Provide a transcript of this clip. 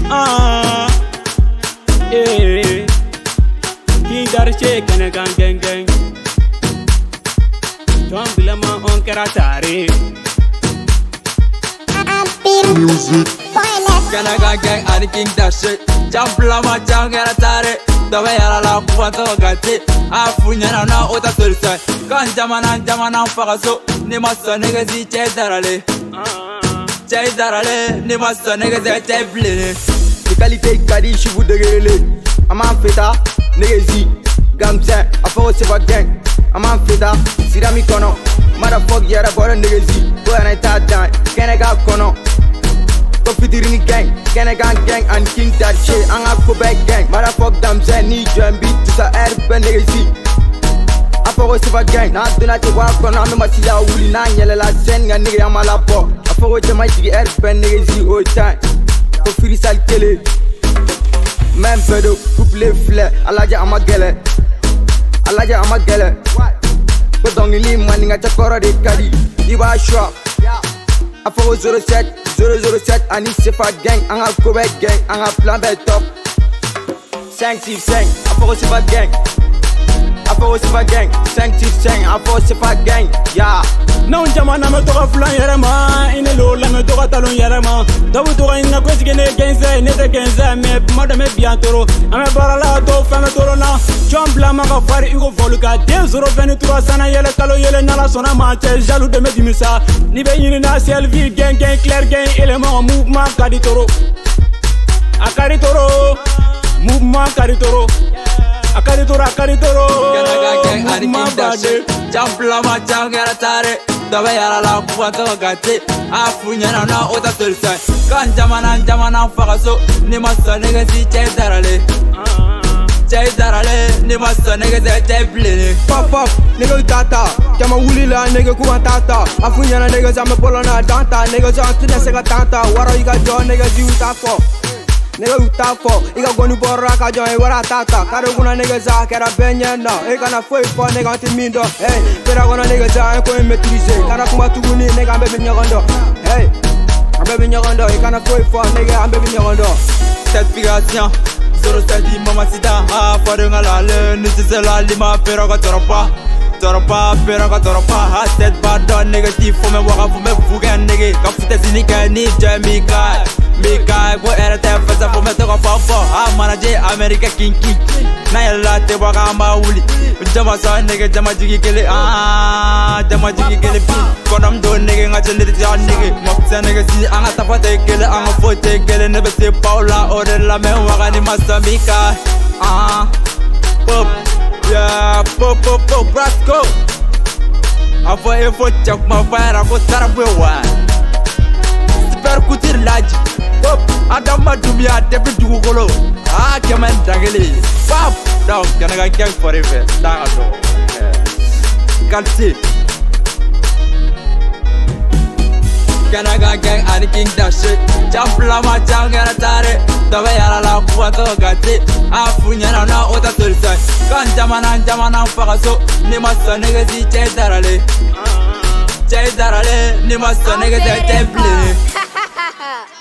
Chee, Kainainkan Gang. Don't be on Karatari. Music. Kainainkan Gang are the king that shit. Jump lama jang Karatari. The way I love Puanto Gatti. Afunya na ota Thursday. Kan jamana fagaso. Nimasa negazi chedarale. Chedarale. Nimasa negazi cheblele. The qualité kadi chibu de guerre. Aman feta negazi. Gamza, I forgot to gang. I'm on Fida, Sidami Kono. Motherfucker, yeah, I bought a nigga. Go and I thought that. Kainainkan Kono. Go fit the gang. Kainainkan Gang and King that shit. I'm a Quebec gang. Motherfucker, damn, I need you and beat to the air, pen nigga. I forgot to gang. Not do not walk on. I'm a Masia Woolly Nine, yellow send a nigga. I'm a lapo. I forgot to my air, pen nigga. All time. Go free sal kill it. Man, pedo, couple flare. Alaja, I'm a gele. Alaja ama gele ko dongili maninga chakora de kadi iba shop afo 07 ani sefa gang anga Quebec gang anga plan be top 565 afo sefa gang afo sefa gang 565 afo sefa gang ya non jamana me to flan yarama ine lo la me to talon yarama dabu to ina ko sigene genza ne te genza me madame bien toro ame barala to fame toro na chombla ma ka fari igo voluka 2023 sana yele kalo yele nala sona ma che jaloux de me dimisa ni be yini na selfie gang clair gang élément mouvement kadi toro akari toro mouvement kadi toro akari toro Kainainkan Gang are the king that shit. Jump lama jang Karatari. The way I love Puanto Gatti. Afunya na ota Thursday. Kan jamana fagaso. Nimasa negazi chedarale. Chedarale. Nimasa negazi cheblele. Pop, nigga tata. Kama wuli la nigga kuwa tata. Afunya na nigga zame polo na danta. Nigga zantine sega tanta. Waro iga jo nigga zi utafo. Nigga utafo. Iga gonu borra ka jo e wara tata. Karo kuna nigga za kera benye na. Iga na foi fo nigga antimindo. Hey, pera gona nigga za e ko maîtriser. Kana kuma tuguni nigga ambe binyogondo. Hey, ambe binyogondo. Iga na foi fo nigga ambe binyogondo. Certification 07 mama sida ha farenga la le nitse la lima pero ka toropa ha set bad don negative for me waka for me fuga nigga ka futa zinika ni jamika Mika go era te fasa for me to ka papa ha manaje America king na yalla te waka ma wuli jama sa nigga jama jigi kele pi konam do nigga ngache ndiri ya nigga moksa nigga si anga tapate kele anga fote kele ne be se paula ore la me waka ni masambika pop yeah pop brasco avo e fo chak ma fara ko tarabwe wa super kutir laji pop adama dumia debi dugolo kemen dageli pop down Kainainkan Gang forever dago kalti Kainainkan Gang are the king that shit. Jump lama jang Karatari. The way I love Puanto Gatti. Afunya na ota Thursday. Kan jamana fagaso. Nimasa negazi chedarale. Nimasa negazi cheblele.